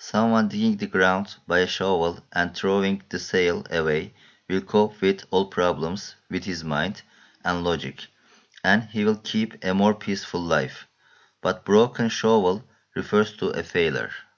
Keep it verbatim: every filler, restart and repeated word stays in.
Someone digging the ground by a shovel and throwing the sail away will cope with all problems with his mind and logic, and he will keep a more peaceful life. But broken shovel refers to a failure.